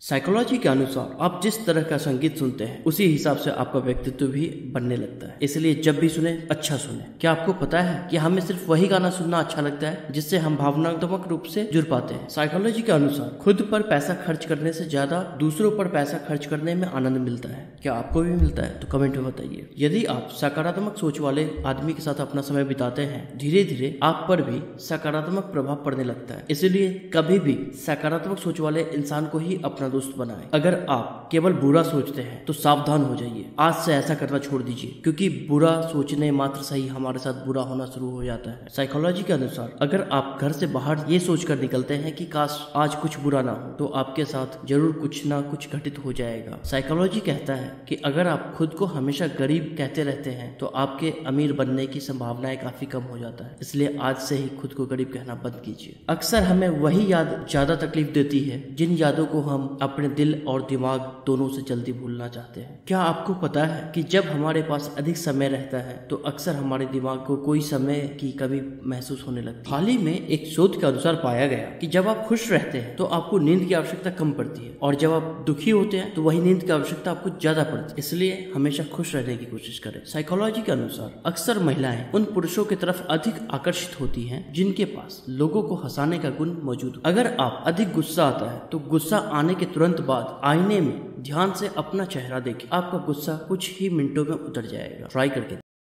Psychology के अनुसार आप जिस तरह का संगीत सुनते हैं उसी हिसाब से आपका व्यक्तित्व भी बनने लगता है। इसलिए जब भी सुने अच्छा सुने। क्या आपको पता है कि हमें सिर्फ वही गाना सुनना अच्छा लगता है जिससे हम भावनात्मक रूप से जुड़ पाते हैं। साइकोलॉजी के अनुसार खुद पर पैसा खर्च करने से ज्यादा दूसरों पर पैसा खर्च करने में आनंद मिलता है। क्या आपको भी मिलता है? तो कमेंट में बताइए। यदि आप सकारात्मक सोच वाले आदमी के साथ अपना समय बिताते हैं, धीरे धीरे आप पर भी सकारात्मक प्रभाव पड़ने लगता है। इसलिए कभी भी सकारात्मक सोच वाले इंसान को ही अपना दोस्त बनाएं। अगर आप केवल बुरा सोचते हैं तो सावधान हो जाइए। आज से ऐसा करना छोड़ दीजिए, क्योंकि बुरा सोचने मात्र से ही हमारे साथ बुरा होना शुरू हो जाता है। साइकोलॉजी के अनुसार अगर आप घर से बाहर ये सोचकर निकलते हैं कि काश आज कुछ बुरा ना हो, तो आपके साथ जरूर कुछ ना कुछ घटित हो जाएगा। साइकोलॉजी कहता है कि अगर आप खुद को हमेशा गरीब कहते रहते हैं तो आपके अमीर बनने की संभावनाएं काफी कम हो जाता है। इसलिए आज से ही खुद को गरीब कहना बंद कीजिए। अक्सर हमें वही याद ज्यादा तकलीफ देती है जिन यादों को हम अपने दिल और दिमाग दोनों से जल्दी भूलना चाहते हैं। क्या आपको पता है कि जब हमारे पास अधिक समय रहता है तो अक्सर हमारे दिमाग को कोई समय की कमी महसूस होने लगती है। हाल ही में एक शोध के अनुसार पाया गया कि जब आप खुश रहते हैं तो आपको नींद की आवश्यकता कम पड़ती है, और जब आप दुखी होते हैं तो वही नींद की आवश्यकता आपको ज्यादा पड़ती है। इसलिए हमेशा खुश रहने की कोशिश करें। साइकोलॉजी के अनुसार अक्सर महिलाएं उन पुरुषों की तरफ अधिक आकर्षित होती हैं जिनके पास लोगों को हंसाने का गुण मौजूद हो। अगर आप अधिक गुस्सा आता है तो गुस्सा आने के तुरंत बाद आईने में ध्यान से अपना चेहरा देखें। आपका गुस्सा कुछ ही मिनटों में उतर जाएगा। ट्राई करके